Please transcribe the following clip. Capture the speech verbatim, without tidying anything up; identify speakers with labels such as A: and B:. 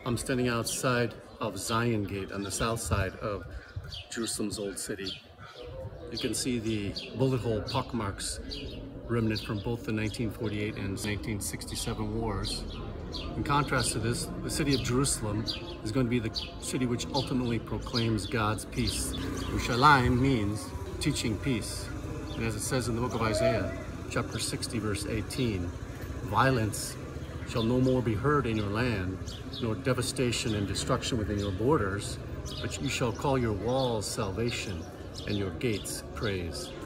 A: I'm standing outside of Zion Gate on the south side of Jerusalem's Old City. You can see the bullet hole pockmarks remnant from both the nineteen forty-eight and nineteen sixty-seven wars. In contrast to this, the city of Jerusalem is going to be the city which ultimately proclaims God's peace. Yerushalayim means teaching peace. And as it says in the book of Isaiah, chapter sixty, verse eighteen, violence shall no more be heard in your land, nor devastation and destruction within your borders, but you shall call your walls salvation and your gates praise.